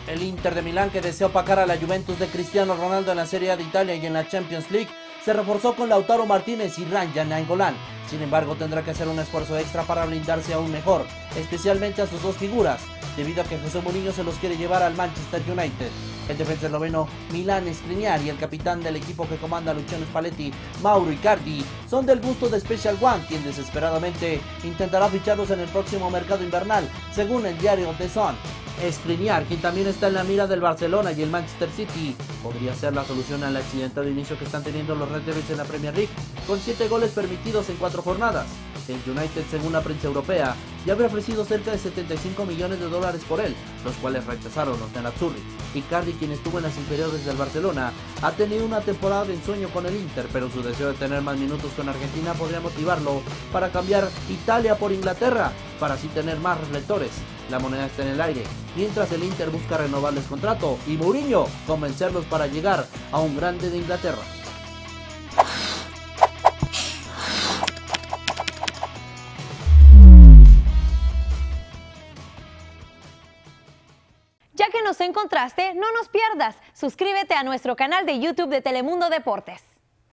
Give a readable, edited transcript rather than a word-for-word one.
El Inter de Milán, que desea opacar a la Juventus de Cristiano Ronaldo en la Serie A de Italia y en la Champions League, se reforzó con Lautaro Martínez y Raja Nainggolan. Sin embargo, tendrá que hacer un esfuerzo extra para blindarse aún mejor, especialmente a sus dos figuras, debido a que José Mourinho se los quiere llevar al Manchester United. El defensa esloveno Milan Skriniar y el capitán del equipo que comanda Luciano Spalletti, Mauro Icardi, son del gusto de Special One, quien desesperadamente intentará ficharlos en el próximo mercado invernal, según el diario The Sun. Skriniar, quien también está en la mira del Barcelona y el Manchester City, podría ser la solución al accidentado inicio que están teniendo los Red Devils en la Premier League, con 7 goles permitidos en 4 jornadas. El United, según la prensa europea, ya había ofrecido cerca de 75 millones de dólares por él, los cuales rechazaron los nerazzurri. Icardi, quien estuvo en las inferiores del Barcelona, ha tenido una temporada de ensueño con el Inter, pero su deseo de tener más minutos con Argentina podría motivarlo para cambiar Italia por Inglaterra, para así tener más reflectores. La moneda está en el aire, mientras el Inter busca renovarles contrato y Mourinho convencerlos para llegar a un grande de Inglaterra. Ya que nos encontraste, no nos pierdas. Suscríbete a nuestro canal de YouTube de Telemundo Deportes.